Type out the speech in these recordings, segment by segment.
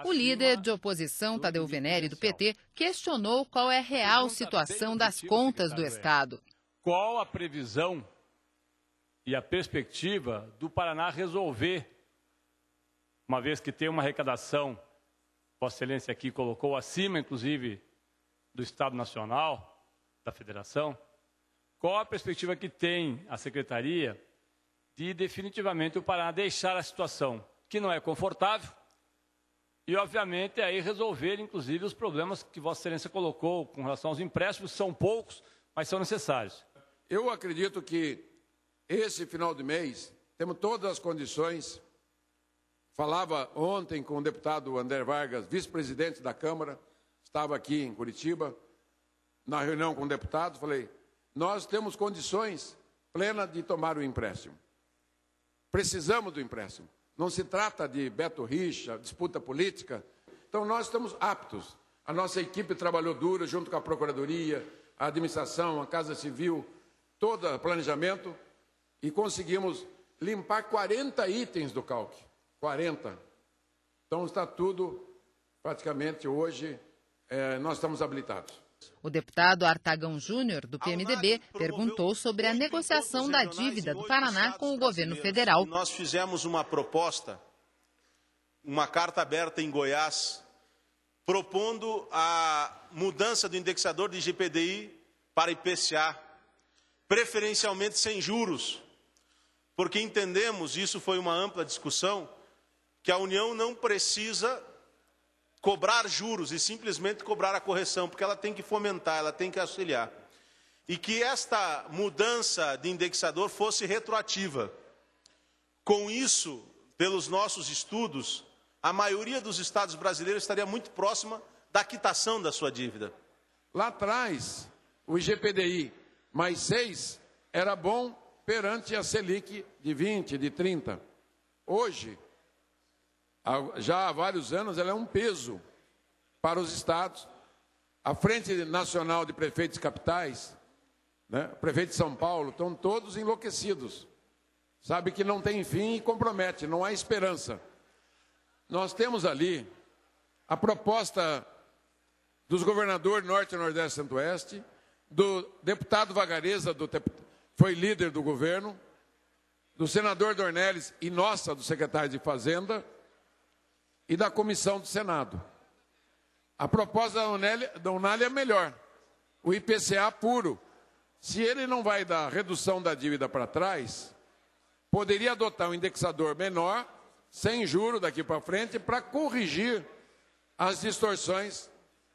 O líder de oposição, Tadeu Venere, do PT, questionou qual é a real situação das contas do Estado. Qual a previsão e a perspectiva do Paraná resolver, uma vez que tem uma arrecadação, Vossa Excelência aqui colocou acima, inclusive, do Estado Nacional, da Federação, qual a perspectiva que tem a Secretaria de definitivamente o Paraná deixar a situação que não é confortável e, obviamente, aí resolver, inclusive, os problemas que Vossa Excelência colocou com relação aos empréstimos, são poucos, mas são necessários. Eu acredito que esse final de mês temos todas as condições. Falava ontem com o deputado André Vargas, vice-presidente da Câmara, estava aqui em Curitiba, na reunião com o deputado, falei, nós temos condições plenas de tomar o empréstimo. Precisamos do empréstimo. Não se trata de Beto Richa, disputa política. Então, nós estamos aptos. A nossa equipe trabalhou duro, junto com a Procuradoria, a administração, a Casa Civil, todo o planejamento, e conseguimos limpar 40 itens do CALC. 40. Então, está tudo, praticamente, hoje, nós estamos habilitados. O deputado Artagão Júnior, do PMDB, perguntou sobre a negociação da dívida do Paraná com o governo federal. Nós fizemos uma proposta, uma carta aberta em Goiás, propondo a mudança do indexador de IGPDI para IPCA, preferencialmente sem juros, porque entendemos, isso foi uma ampla discussão, que a União não precisa cobrar juros e simplesmente cobrar a correção, porque ela tem que fomentar, ela tem que auxiliar. E que esta mudança de indexador fosse retroativa. Com isso, pelos nossos estudos, a maioria dos estados brasileiros estaria muito próxima da quitação da sua dívida. Lá atrás, o IGPDI mais 6 era bom perante a Selic de 20, de 30. Hoje, já há vários anos, ela é um peso para os estados. A Frente Nacional de Prefeitos Capitais, né, prefeito de São Paulo, estão todos enlouquecidos. Sabe que não tem fim e compromete, não há esperança. Nós temos ali a proposta dos governadores Norte, Nordeste e Centro-Oeste, do deputado Vagareza, foi líder do governo, do senador Dornelles e nossa, do secretário de Fazenda, e da comissão do Senado. A proposta da Unália é melhor. O IPCA puro. Se ele não vai dar redução da dívida para trás, poderia adotar um indexador menor, sem juro daqui para frente, para corrigir as distorções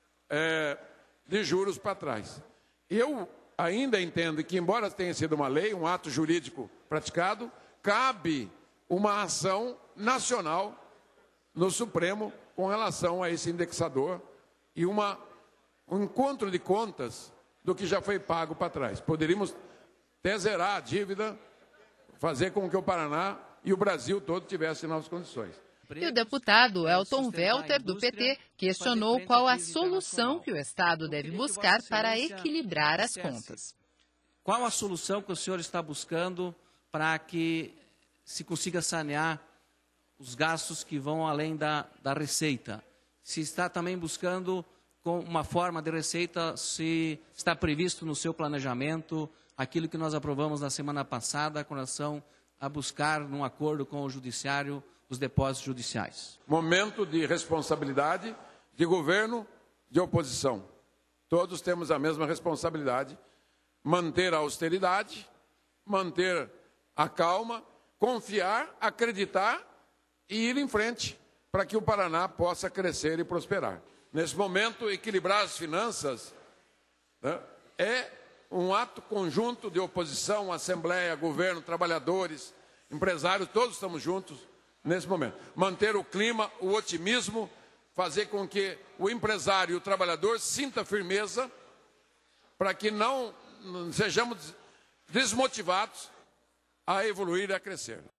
de juros para trás. Eu ainda entendo que, embora tenha sido uma lei, um ato jurídico praticado, cabe uma ação nacional no Supremo com relação a esse indexador e um encontro de contas do que já foi pago para trás. Poderíamos até zerar a dívida, fazer com que o Paraná e o Brasil todo tivessem novas condições. E o deputado Elton Welter, do PT, questionou qual a solução que o Estado deve buscar para equilibrar as contas. Qual a solução que o senhor está buscando para que se consiga sanear os gastos que vão além da receita? Se está também buscando com uma forma de receita, se está previsto no seu planejamento aquilo que nós aprovamos na semana passada com relação a buscar, num acordo com o Judiciário, os depósitos judiciais. Momento de responsabilidade de governo, de oposição. Todos temos a mesma responsabilidade. Manter a austeridade, manter a calma, confiar, acreditar e ir em frente para que o Paraná possa crescer e prosperar. Nesse momento, equilibrar as finanças, né, é um ato conjunto de oposição, Assembleia, governo, trabalhadores, empresários, todos estamos juntos nesse momento. Manter o clima, o otimismo, fazer com que o empresário e o trabalhador sinta firmeza para que não sejamos desmotivados a evoluir e a crescer.